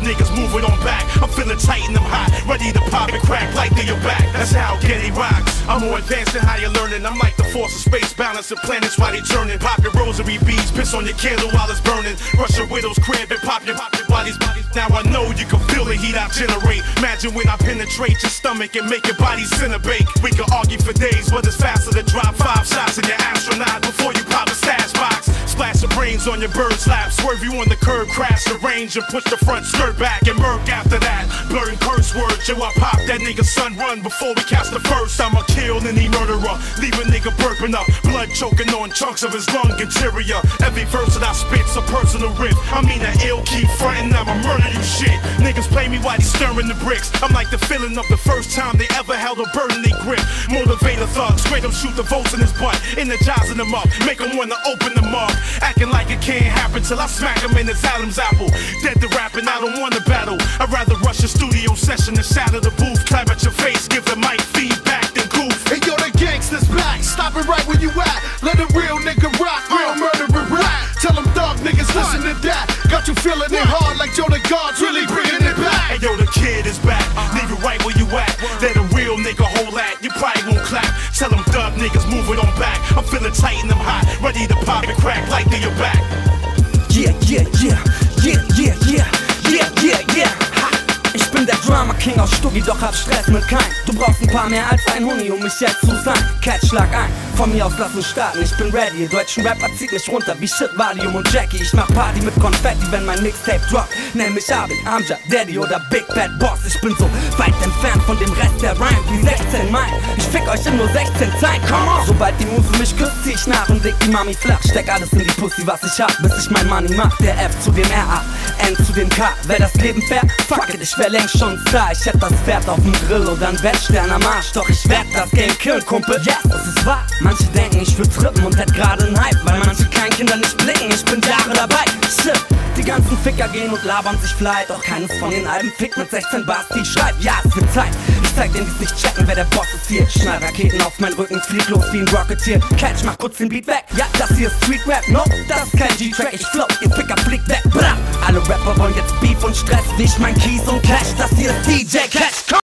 niggas move it on back. I'm feeling tight and I'm hot, ready to pop and crack like they your back. That's how Getty rocks. I'm more advanced than how you're learning. I'm like the force of space, balancing planets while they turning. Pop your rosary beads, piss on your candle while it's burning. Rush your widow's crib and pop your bodies. Now I know you can feel the heat I generate. Imagine when I penetrate your stomach and make your body cinnabake. We can argue for days, but it's faster to drop 5 shots in your astronaut before you pop a stash box. Splash your brains on your bird's lap, swerve you on the curb, crash the range and push the front skirt back and murk after that. Blurring curse words, yo, I pop that nigga son run before we catch the first. I'ma kill any murderer, leave a nigga burping up, blood choking on chunks of his lung interior. Every verse that I spit's a personal riff. I mean the ill keep frontin', I'ma murder you shit. Niggas play me while they stirring the bricks. I'm like the feeling of the first time they ever held a bird in their grip. Motivator thugs, straight up shoot the volts in his butt, energizing them up, make him wanna open them up. Acting like it can't happen till I smack him in his Adam's apple. Dead to rapping, I don't wanna battle. I'd rather rush a studio session and shatter the booth. Clap at your face, give the mic feedback, then goof. Hey yo, the gangsters back, stop it right where you at. Let a real nigga rock, real murderer rap. Tell them thug niggas listen to that. Got you feeling it hard like Joe the God's really bringing it back. Hey yo, the kid is back, leave it right where you at. Let a real nigga hold that, you probably won't clap. Tell them thug niggas move it on back. I'm feeling tight and I'm hot, ready to pop and crack like they your back. Yeah, yeah, yeah, yeah, yeah, yeah, yeah, yeah, yeah. Ha. Ich bin der Drama King aus Stuggi, doch hab Stress mit keinem. Du brauchst ein paar mehr als ein Huni, um mich jetzt zu sein. Catch, schlag ein, von mir aus lass uns starten. Ich bin ready, ihr deutschen Rapper zieht mich runter wie Shit, Valium und Jackie. Ich mach Party mit Konfetti, wenn mein Mixtape droppt. Nenn mich Abid, Amjad, Daddy oder Big Bad Boss. Ich bin so weit entfernt von dem Rest der Rhyme wie 16 Meilen. Ich fick euch in nur 16 Zeilen, come on! Sobald die Muse mich küsst, zieh ich nach und leg die Mami flach. Steck alles in die Pussy, was ich hab, bis ich mein Money mach. Der F zu dem R, N zu dem K. Wär das Leben fair? Fuck it, ich wär längst schon Star. Ich hätt das Pferd auf dem Grill oder ein Wettstern am Arsch. Doch ich werd das Game killen, Kumpel. Yes, es ist wahr. Manche denken, ich würd trippen und hätt grade einen Hype, weil manche Kleinkinder nicht blicken. Ich bin Jahre dabei. Shit. Die ganzen Ficker gehen und labern sich fly. Doch keines von den Alben fickt mit 16 Bars, die ich schreib. Ja, es wird Zeit. Ich zeig denen, die's nicht checken, wer der Boss ist hier. Schnall Raketen auf meinen Rücken, flieg los wie ein Rocketeer. Catch, mach kurz den Beat weg. Ja, das hier ist Street Rap. No, das ist kein G-Track. Ich float, ihr Ficker fliegt weg. Bra. Alle Rapper wollen jetzt Beef und Stress, wie ich mein Keys und Cash. Das hier ist DJ Cash.